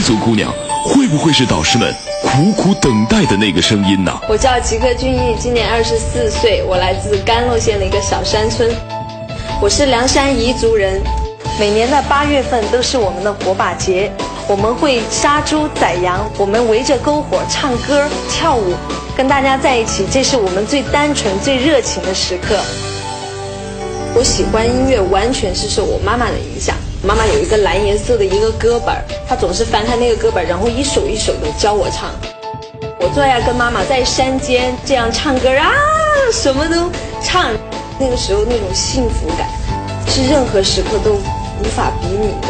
族姑娘，会不会是导师们苦苦等待的那个声音呢？ 我叫吉克隽逸，今年24岁，我来自甘露县的一个小山村，我是凉山彝族人。每年的8月份都是我们的火把节，我们会杀猪宰羊，我们围着篝火唱歌跳舞，跟大家在一起，这是我们最单纯最热情的时刻。我喜欢音乐完全是受我妈妈的影响，妈妈有一个蓝颜色的一个歌本，她总是翻开那个歌本，然后一首一首的教我唱。我最爱跟妈妈在山间这样唱歌啊，什么都唱，那个时候那种幸福感是任何时刻都无法比拟的。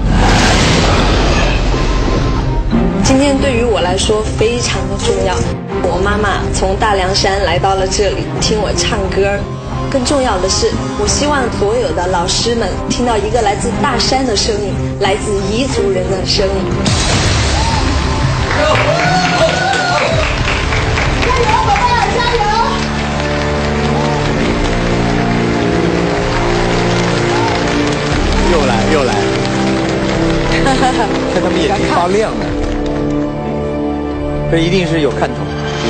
今天对于我来说非常的重要，我妈妈从大凉山来到了这里听我唱歌，更重要的是我希望所有的老师们听到一个来自大山的声音，来自彝族人的声音。加油宝贝，加油！ 又来看他们眼睛发亮了，这一定是有看头。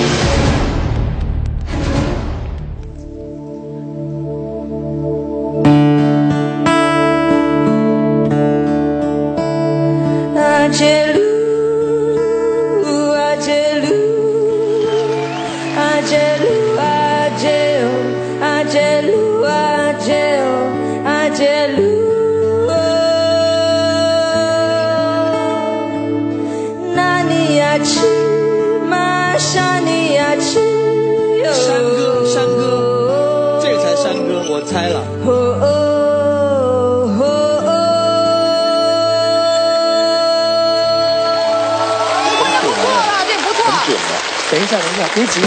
山歌，这才山歌，我猜了。 不错了，这不错。 很准的。等一下，别急。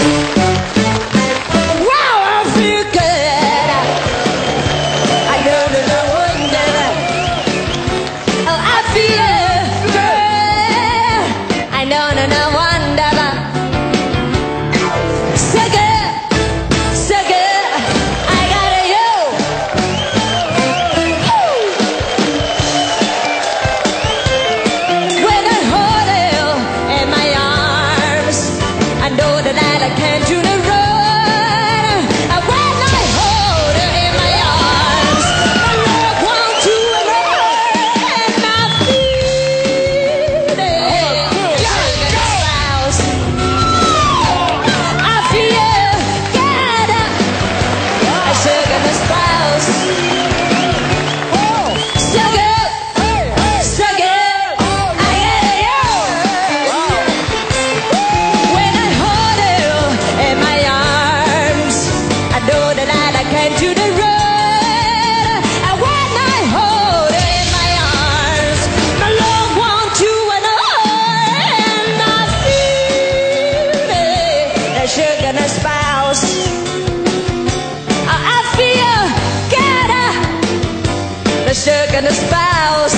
Sugar and a spouse.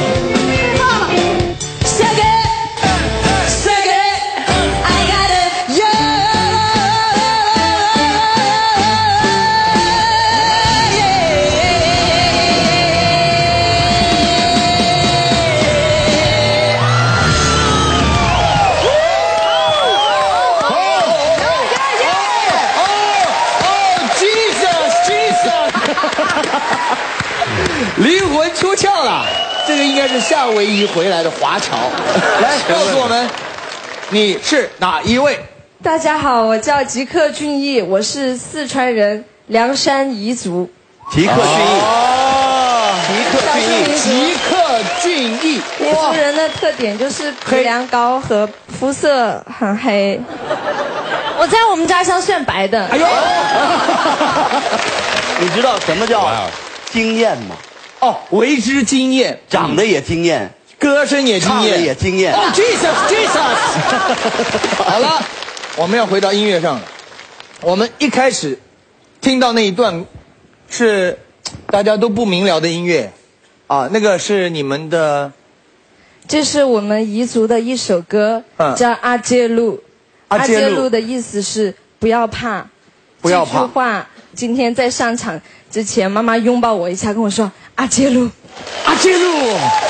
Sugar, sugar, I got it. Jesus. 灵魂出窍了，这个应该是夏威夷回来的华侨。来，告诉我们，你是哪一位？ 大家好，我叫吉克隽逸，我是四川人，凉山彝族。 吉克隽逸， 吉克隽逸。 彝族人的特点就是鼻梁高和肤色很黑。我在我们家乡算白的。哎呦！ 你知道什么叫惊艳吗？ 哦，为之惊艳， 长得也惊艳， 歌声也惊艳， 唱得也惊艳。 哦 ，Jesus。好了，我们要回到音乐上了。我们一开始听到那一段是大家都不明了的音乐啊，那个是你们的。 这是我们彝族的一首歌，叫《阿杰路》。阿杰路的意思是不要怕，不要怕。这句话今天在上场之前，妈妈拥抱我一下，跟我说：“阿杰路， 阿杰路。”